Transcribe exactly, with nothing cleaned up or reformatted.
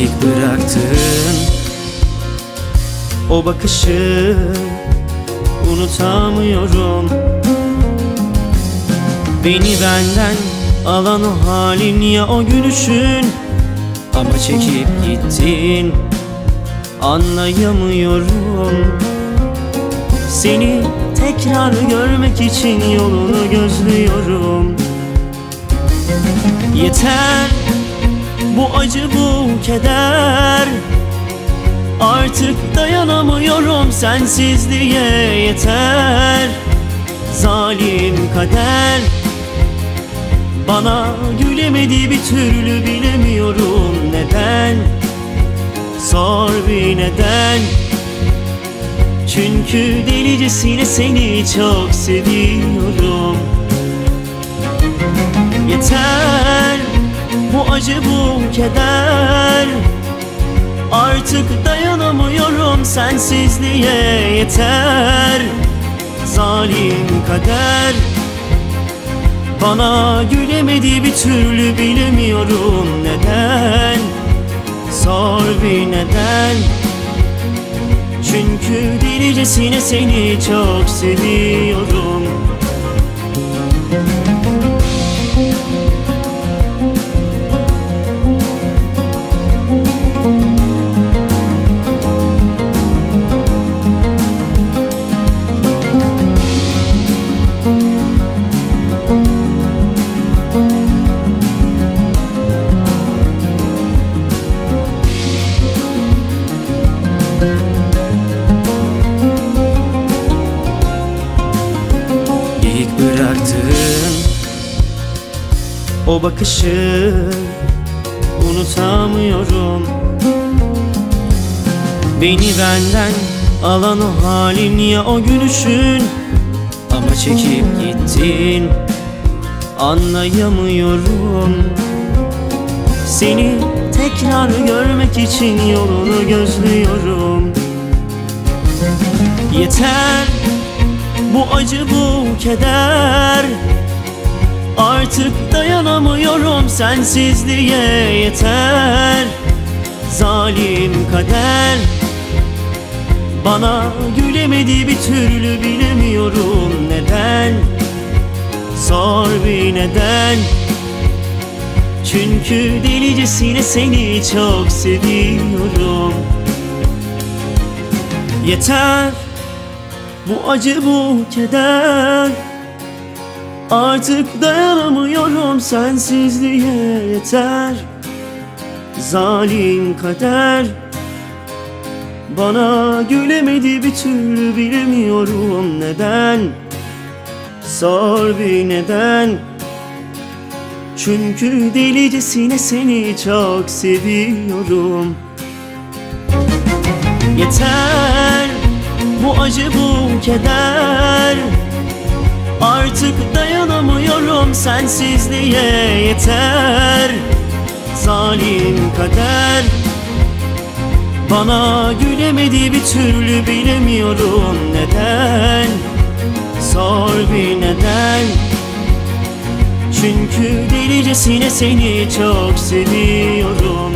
İlk bıraktığın o bakışı unutamıyorum. Beni benden alan o halin, ya o gülüşün, ama çekip gittin, anlayamıyorum. Seni tekrar görmek için yolunu gözlüyorum. Yeter bu acı, bu keder, artık dayanamıyorum sensizliğe. Yeter zalim kader, bana gülemedi bir türlü, bilemiyorum neden. Sor bir neden. Çünkü delicesine seni çok seviyorum. Yeter bu acı, bu keder, artık dayanamıyorum sensizliğe. Yeter zalim kader, bana gülemedi bir türlü, bilemiyorum neden. Sor bir neden. Çünkü delicesine seni çok seviyorum. İlk bıraktığın o bakışı unutamıyorum. Beni benden alan o halin, ya o gülüşün, ama çekip gittin, anlayamıyorum. Seni tekrar görmek için yolunu gözlüyorum. Yeter bu acı, bu keder, artık dayanamıyorum sensizliğe. Yeter zalim kader, bana gülemedi bir türlü, bilemiyorum neden. Sor bir neden. Çünkü delicesine seni çok seviyorum. Yeter bu acı, bu keder, artık dayanamıyorum sensizliğe. Yeter zalim kader, bana gülemedi bir türlü, bilemiyorum neden. Sor bir neden. Çünkü delicesine seni çok seviyorum. Yeter bu acı, bu keder, artık dayanamıyorum sensizliğe. Yeter zalim kader, bana gülemedi bir türlü, bilemiyorum neden. Sor bir neden. Çünkü delicesine seni çok seviyorum.